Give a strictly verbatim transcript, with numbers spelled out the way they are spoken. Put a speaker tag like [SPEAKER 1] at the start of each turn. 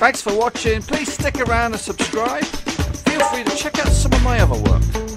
[SPEAKER 1] Thanks for watching. Please stick around and subscribe. Feel free to check out some of my other work.